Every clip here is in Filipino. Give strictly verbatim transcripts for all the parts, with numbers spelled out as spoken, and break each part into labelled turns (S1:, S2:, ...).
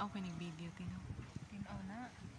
S1: Tinaw ka nag-video, tinaw.
S2: Tinaw na.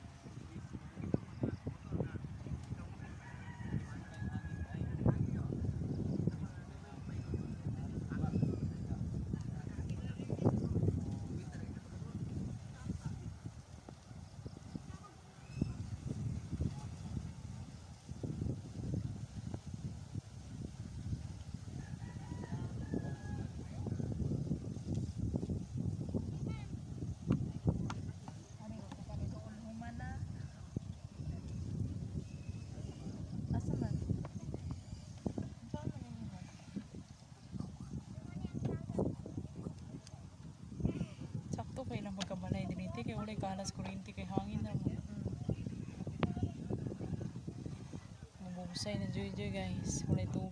S1: Sakto kay lang magkabalay diniti kay ulay kalas kuryente kay hangin na mo. Mabusay na joy joy guys. Ulay to